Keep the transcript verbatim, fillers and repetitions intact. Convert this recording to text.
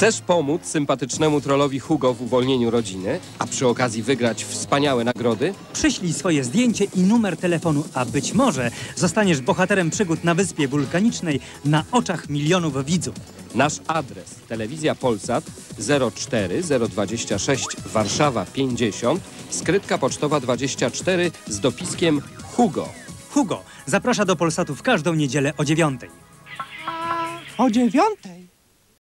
Chcesz pomóc sympatycznemu trollowi Hugo w uwolnieniu rodziny, a przy okazji wygrać wspaniałe nagrody? Przyślij swoje zdjęcie i numer telefonu, a być może zostaniesz bohaterem przygód na Wyspie Wulkanicznej na oczach milionów widzów. Nasz adres: Telewizja Polsat zero cztery zero dwadzieścia sześć Warszawa pięćdziesiąt, skrytka pocztowa dwadzieścia cztery z dopiskiem Hugo. Hugo zaprasza do Polsatu w każdą niedzielę o dziewiątej. O dziewiątej?